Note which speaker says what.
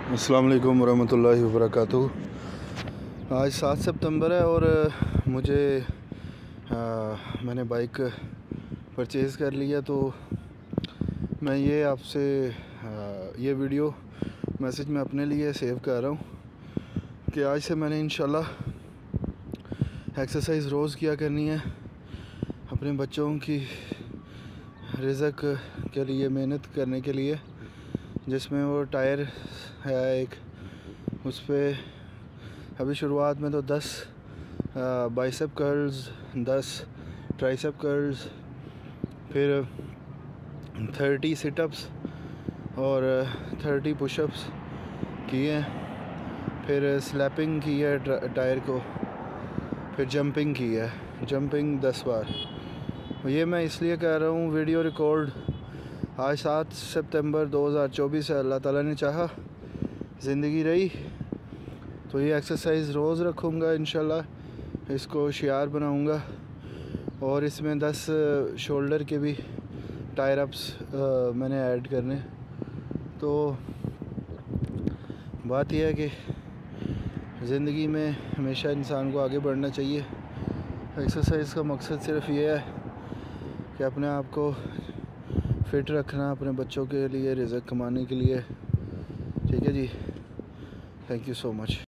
Speaker 1: अस्सलाम वालेकुम वरहमतुल्लाहि वबरकातुहू। आज 7 सितंबर है और मैंने बाइक परचेज़ कर लिया। तो मैं ये आपसे ये वीडियो मैसेज मैं अपने लिए सेव कर रहा हूँ कि आज से मैंने इंशाल्लाह एक्सरसाइज रोज़ किया करनी है, अपने बच्चों की रिज़्क के लिए मेहनत करने के लिए, जिसमें वो टायर है एक, उस पर अभी शुरुआत में तो 10 बाइसेप कर्ल्स, 10 ट्राइसेप कर्ल्स, फिर 30 सिटअप्स और 30 पुशअप्स किए, फिर स्लैपिंग की है टायर को, फिर जंपिंग की है, जंपिंग 10 बार। ये मैं इसलिए कह रहा हूँ, वीडियो रिकॉर्ड आज 7 सितंबर 2024 है। अल्लाह ताला ने चाहा, ज़िंदगी रही तो ये एक्सरसाइज रोज़ रखूँगा इंशाल्लाह, इसको शियार बनाऊँगा। और इसमें 10 शोल्डर के भी टायर अप्स मैंने ऐड करने। तो बात यह है कि ज़िंदगी में हमेशा इंसान को आगे बढ़ना चाहिए। एक्सरसाइज का मकसद सिर्फ ये है कि अपने आप को फ़िट रखना, अपने बच्चों के लिए रिज़्क कमाने के लिए। ठीक है जी, थैंक यू सो मच।